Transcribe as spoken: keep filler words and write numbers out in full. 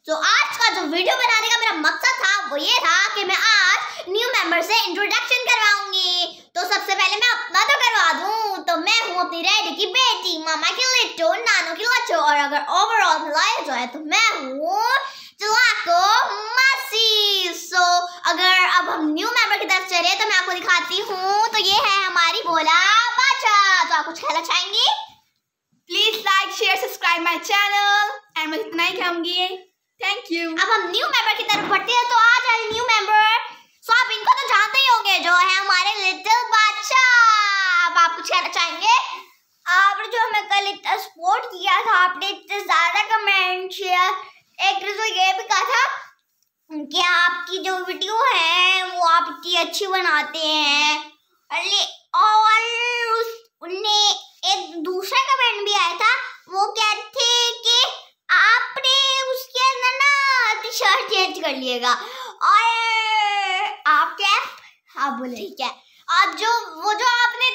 तो आज का जो वीडियो बनाने का मेरा मकसद था वो ये था कि मैं आज न्यू मेंबर से इंट्रोडक्शन करवाऊंगी। तो सबसे पहले मैं अपना तो करवा दूं। तो मैं हूँ अपनी रेडी की बेटी, मामा की लिट्टू, नानू की लच्चू, और अगर ओवरऑल मिलाया जाए तो मैं हूँ चलाको मासी। सो अगर अब हम न्यू मेंबर की तरफ चले तो मैं आपको दिखाती हूँ। तो ये है हमारी भोला बाचा। तो आप कुछ कहना चाहेंगी? Please like share subscribe my channel and मैं इतना ही कहूंगी, थैंक यू। अब हम न्यू मेंबर की तरफ बढ़ते हैं। तो आज आए न्यू मेंबर। सो आप इनको तो जानते ही होंगे, जो है हमारे लिटिल बादशाह। अब आप कुछ कहना चाहेंगे? आपने जो हमें कल इतना सपोर्ट किया था, आपने इतने ज्यादा कमेंट शेयर, एक तो ये भी कहा था कि आपकी जो वीडियो है वो आप इतनी अच्छी बनाते हैं। और उस उनने एक दूसरा कमेंट भी आया था, वो कहते थे कि आपने उसके अंदर ना शर्ट चेंज कर लिएगा। और आप क्या आप बोले ठीक है। आप जो वो जो आपने